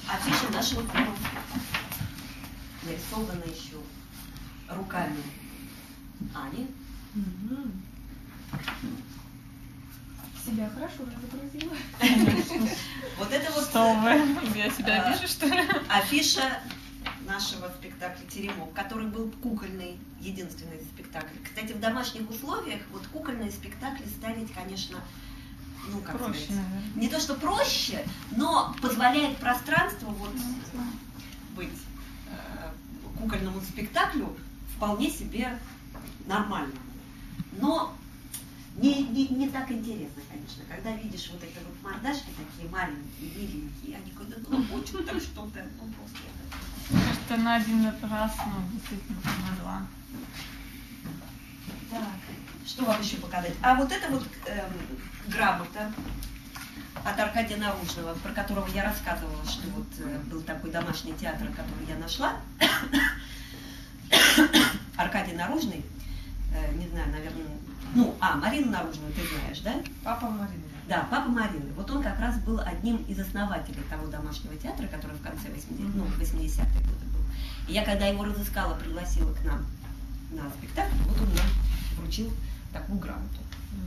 афиша нашего фильма. Нарисована еще руками Ани. Себя хорошо изобразила. Вот это вот... Что вы? Я себя вижу, что ли? Афиша нашего спектакля «Теремок», который был кукольный, единственный спектакль. Кстати, в домашних условиях вот кукольные спектакли ставить, конечно, ну как проще, сказать, наверное. не то что проще, но позволяет пространству вот быть кукольному спектаклю вполне себе нормально. Но не так интересно, конечно, когда видишь вот эти вот мордашки такие маленькие, миленькие, они куда-то лопочут там что-то, ну просто это. Кажется, на один раз, ну, действительно, на два. Так, что вам еще показать? А вот это вот грамота от Аркадия Наружного, про которого я рассказывала, что вот был такой домашний театр, который я нашла. Аркадий Наружный, не знаю, наверное, Марину Наружную ты знаешь, да? Папа Марины. Да, папа Марины. Вот он как раз был одним из основателей того домашнего театра, который в конце 80-х годов был. И я, когда его разыскала, пригласила к нам на спектакль, вот он нам вручил такую грамоту.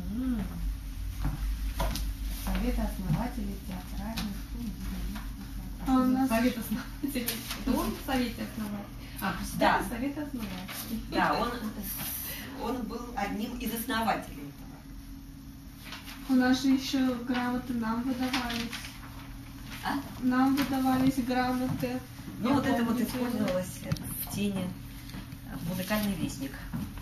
Совет основателей театральных студий. А у нас... Совет основателей. Это он в совете основателей. Да. Совет основателей. Да, он был одним из основателей этого. У нас же еще грамоты нам выдавались. А? Нам выдавались грамоты. Ну, вот это вот использовалось в тене «Музыкальный вестник».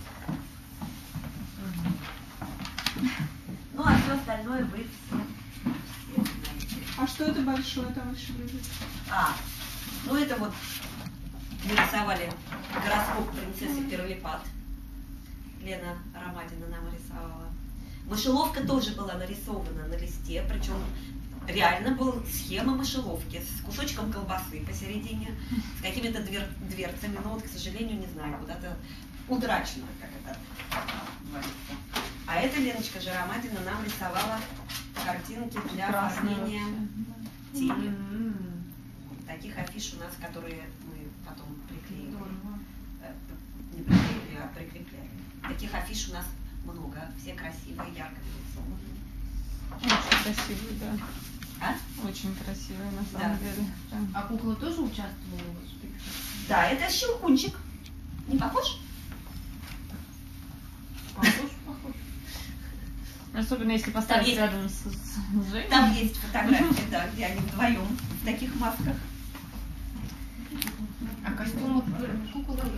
Ну, а все остальное вы все знаете. А что это большое там еще лежит? Ну это вот мы рисовали гороскоп принцессы Перлипат. Лена Ромадина нам рисовала. Мышеловка тоже была нарисована на листе, причем реально была схема мышеловки с кусочком колбасы посередине, с какими-то дверцами, но вот, к сожалению, не знаю, куда-то утрачено, как это говорится. А эта Леночка же Ромадина нам рисовала картинки для оформления тени. Таких афиш у нас, которые мы потом приклеили. Не приклеили, а прикрепляли. Таких афиш у нас много, все красивые, ярко нарисованы. Очень красивые, да. Очень красивые, на самом деле. Прям. А куклы тоже участвовали в спектакле? Да, это Щелкунчик. Не похож? Похож. Особенно если поставить есть, рядом с Женей. Там есть фотографии, да, где они вдвоем в таких масках. А костюмы кукол